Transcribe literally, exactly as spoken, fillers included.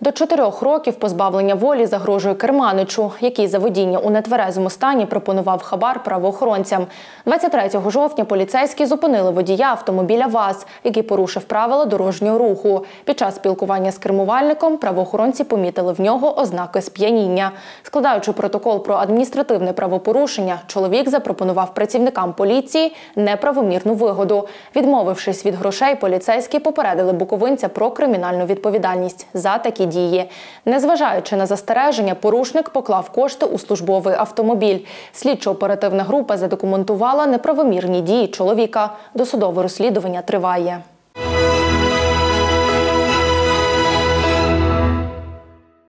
До чотирьох років позбавлення волі загрожує керманичу, який за водіння у нетверезому стані пропонував хабар правоохоронцям. двадцять третього жовтня поліцейські зупинили водія автомобіля ВАЗ, який порушив правила дорожнього руху. Під час спілкування з кермувальником правоохоронці помітили в нього ознаки сп'яніння. Складаючи протокол про адміністративне правопорушення, чоловік запропонував працівникам поліції неправомірну вигоду. Відмовившись від грошей, поліцейські попередили буковинця про кримінальну відповідальність за такі дії. Незважаючи на застереження, порушник поклав кошти у службовий автомобіль. Слідчо-оперативна група задокументувала неправомірні дії чоловіка. Досудове розслідування триває.